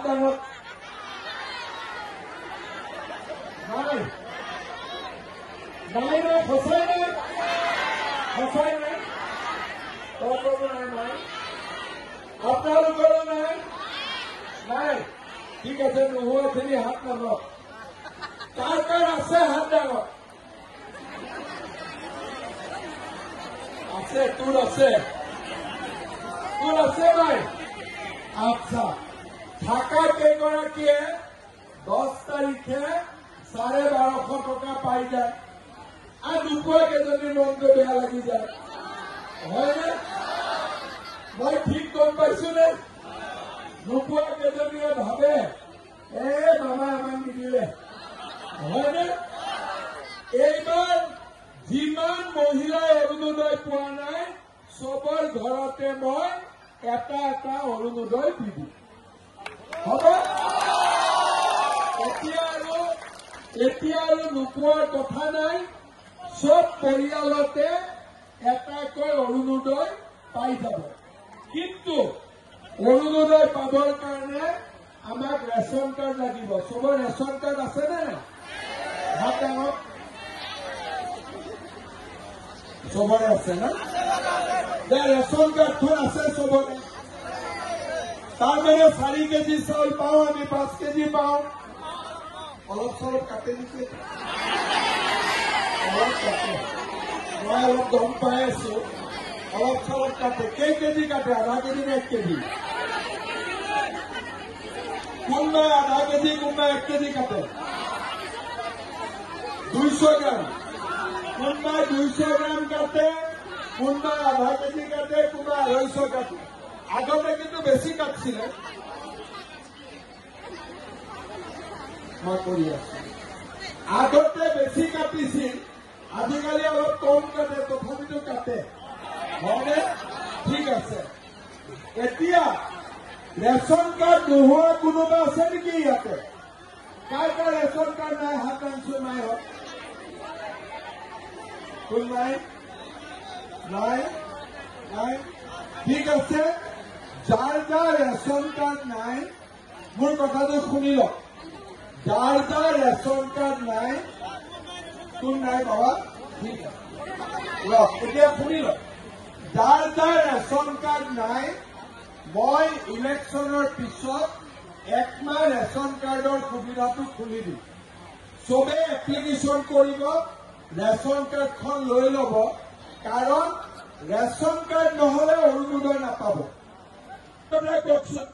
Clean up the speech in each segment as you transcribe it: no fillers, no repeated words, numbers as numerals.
ডাঙৰ নাই নাই নাই সঁচাই নাই সঁচাই নাই তহঁতৰো নাই নাই আপোনালোকৰো নাই নাই ঠিক আছে নোহোৱাখিনি হাত নামক কাৰ কাৰ আছে হাত ডাঙৰ আছে তোৰ আছে নাই আচ্ছা থাকা কেইগৰাকীয়ে 10 তাৰিখে 1250 টকা পাই যায় আৰু নোপোৱা কেইজনী মনটো বেয়া লাগি যায় হয়নে মই ঠিক গম পাইছো নে নোপোৱা কেইজনীয়ে ভাবে মামা আমাক নিদিলে হয়নে এইবাৰ যিমান মহিলাই অৰুণোদয় পোৱা নাই সবৰ ঘৰতে মই এটা এটা অৰুণোদয় দিবি হ'ব এতিয়া আৰু নোপোৱাৰ কথা নাই সব পৰিয়ালতে এটাকৈ অৰুণোদয় পাই যাব কিন্তু অৰুণোদয় পাবৰ কাৰণে আমাক ৰেচন কাৰ্ড লাগিব সবৰ ৰেচন কাৰ্ড আছে নে হাত ডাঙৰ সবৰে আছে না ৰেচন কাৰ্ডখন আছে সবৰে তাৰমানে 4 কেজি চাউল পাওঁ আমি 5 কেজি পাওঁ অলপ চলপ কাটে দিছে অলপ কাটে মই অলপ গম পাই আছো অলপ চলপ কাটে কেই কেজি কাটে আধা কেজি নে 1 কেজি কোনোবাই আধা কেজি কোনোবাই 1 কেজি কাটে 200 গ্ৰাম কোনোবাই 200 গ্ৰাম কাটে কোনোবাই আধা কেজি কাটে কোনোবাই 250 কাটে আগতে কিন্তু বেছি কাটছিলে মই কৰি আছো আগতে বেছি কাটিছিল আজিকালি অলপ কম কাটে তথাপিতো কাটে হয়নে ঠিক আছে এতিয়া ৰেচন কাৰ্ড নোহোৱা কোনোবা আছে নেকি ইয়াতে কাৰ কাৰ ৰেচন কাৰ্ড নাই হাত দাঙিছো নাই হওক কোন নাই নাই নাই ঠিক আছে যাৰ যাৰ ৰেচন কাৰ্ড নাই মোৰ কথাটো শুনি লওক যাৰ যাৰ ৰেচন কাৰ্ড নাই কোন নাই বাবা ঠিক আছে লওক এতিয়া শুনি লওক যাৰ যাৰ ৰেচন কাৰ্ড নাই মই ইলেকশ্যনৰ পিছত 1 মাহ ৰেচন কাৰ্ডৰ সুবিধাটো খুলি দিম চবে এপ্লিকেশ্যন কৰিব ৰেচন কাৰ্ডখন লৈ ল'ব কাৰণ ৰেচন কাৰ্ড নহলে অৰুণোদয় নাপাব কওকচোন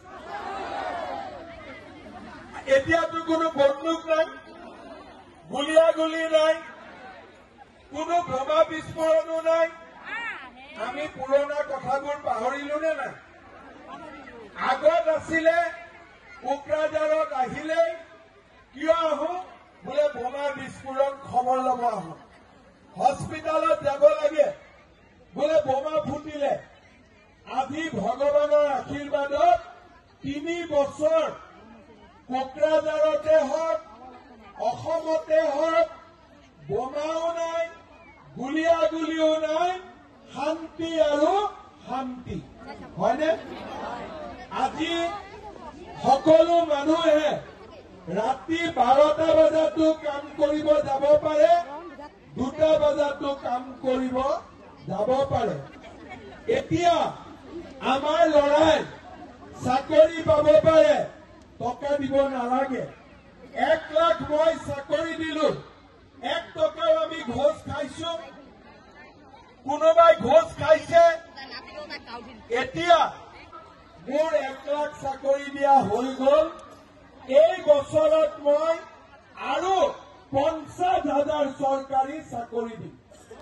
এতিয়াতো কোনো বন্দুক নাই গুলিয়াগুলি নাই কোনো বোমা বিস্ফোৰণো নাই আমি পুৰণা কথাবোৰ পাহৰিলো নে নাই আগত আছিলে কোকৰাঝাৰত আহিলে কিয় আহো বোলে বোমা বিস্ফোৰণ খবৰ ল'ব আহো হস্পিটালত যাব লাগে বোলে বোমা ফুটিলে আজি ভগৱানৰ আশীৰ্বাদত 3 বছৰ কোকৰাঝাৰতে হওক অসমতে হওক বোমাও নাই গুলিয়াগুলিও নাই শান্তি আৰু শান্তি হয়নে আজি সকলো মানুহে ৰাতি 12টা বজাতো কাম কৰিব যাব পাৰে 2টা বজাতো কাম কৰিব যাব পাৰে এতিয়া আমাৰ লৰাই চাকৰি পাব পাৰে টকা দিব নালাগে 1 লাখ মই চাকৰি দিলো 1 টকাও আমি ঘোষ খাইছো কোনোবাই ঘোষ খাইছে এতিয়া মোৰ 1 লাখ চাকৰি দিয়া হৈ গল এই বছৰত মই আৰু 50,000 চৰকাৰী চাকৰি দিম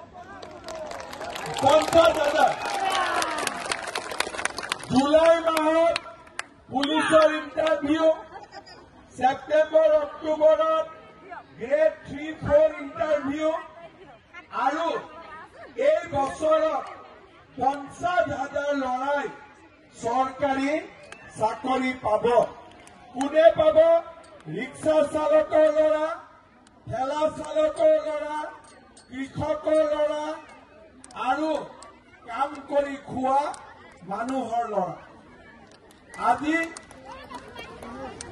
50,000 জুলাই মাহত পুলিচৰ ইণ্টাৰভিউ সেপ্টেম্বৰ অক্টোবৰত গ্ৰেড 3-4 ইণ্টাৰভিউ আৰু এই বছৰত 50,000 লৰাই চৰকাৰী চাকৰি পাব কোনে পাব ৰিক্সা চালকৰ লৰা ঠেলা চালকৰ লৰা কৃষকৰ লৰা আৰু কাম কৰি খোৱা মানুহৰ লৰা আজি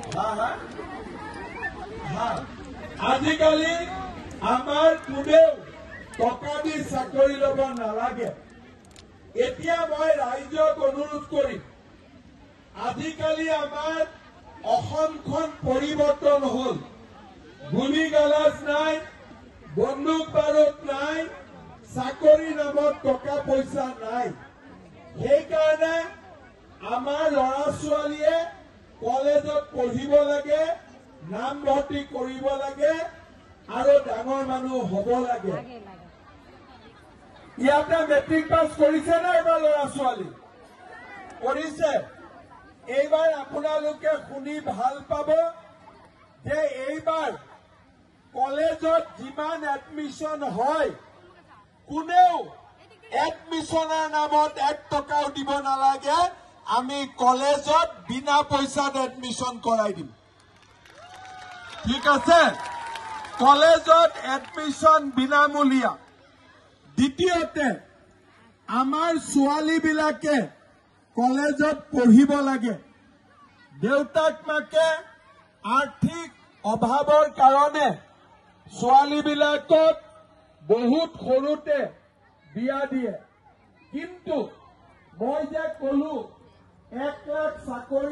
আজিকালি আমাৰ কোনেও টকা দি চাকৰি ল'ব নালাগে। এতিয়া মই ৰাইজক অনুৰোধ কৰিম, আজিকালি আমাৰ অসমখন পৰিৱৰ্তন হ'ল। গুলি গালাজ নাই, বন্দুক বাৰুদ নাই, চাকৰি নামত টকা পইচা নাই। সেইকাৰণে আমাৰ ল'ৰা ছোৱালীয়ে কলেজত পঢ়িব লাগে, নাম ভৰ্তি কৰিব লাগে আৰু ডাঙৰ মানুহ হ'ব লাগে। ইয়াতে মেট্ৰিক পাছ কৰিছে নে এইবাৰ ল'ৰা ছোৱালী? কৰিছে। এইবাৰ আপোনালোকে শুনি ভাল পাব যে এইবাৰ কলেজত যিমান এডমিশ্যন হয়, কোনেও এডমিশ্যনৰ নামত 1 টকাও দিব নালাগে। আমি কলেজত বিনা পইচাত এডমিশ্যন কৰাই দিম। ঠিক আছে? কলেজত এডমিশ্যন বিনামূলীয়া। দ্বিতীয়তে, আমাৰ ছোৱালীবিলাকে কলেজত পঢ়িব লাগে। দেউতাক মাকে আৰ্থিক অভাৱৰ কাৰণে ছোৱালীবিলাকক বহুত সৰুতে বিয়া দিয়ে। কিন্তু মই যে কলো 1 লাখ চাকৰি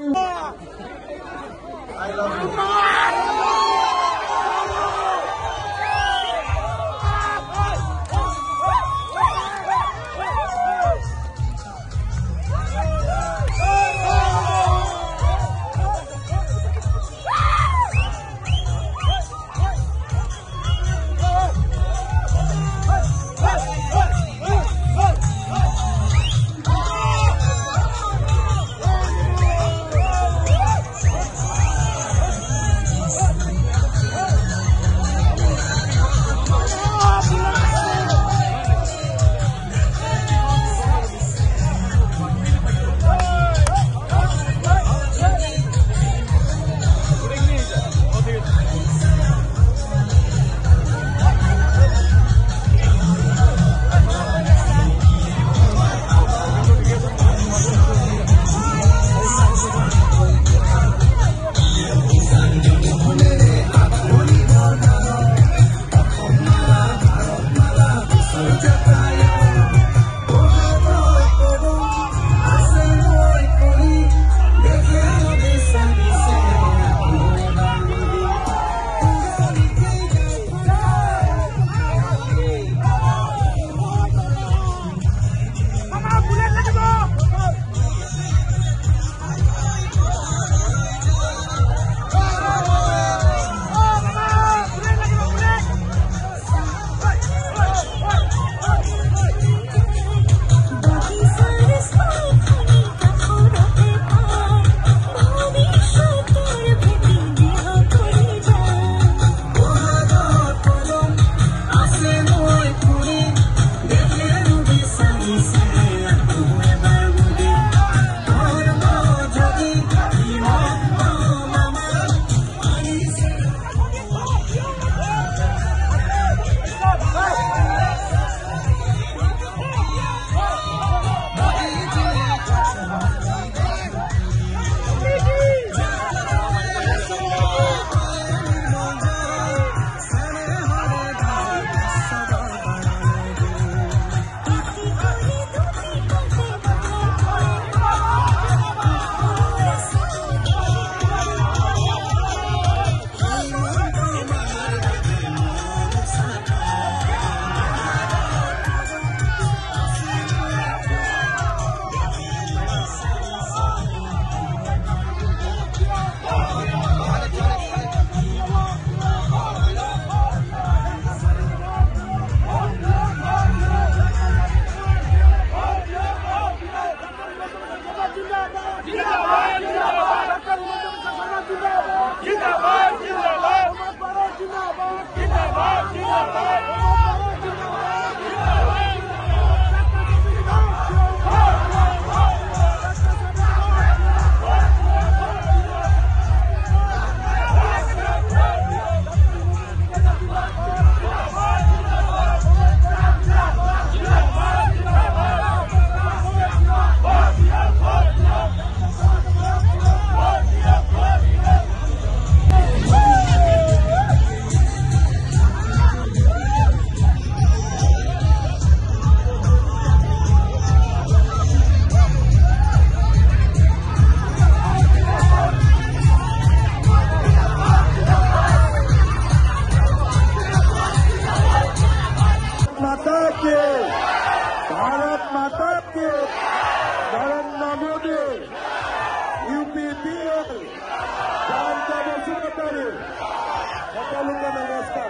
সকলকে নমস্কার।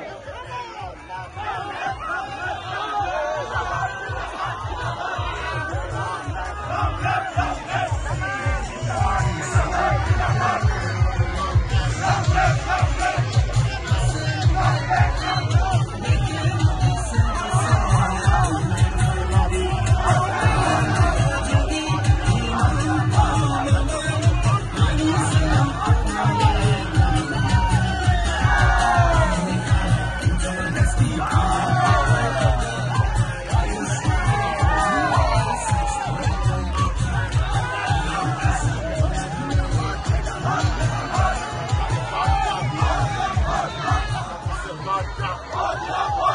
Hot, hot, hot, hot.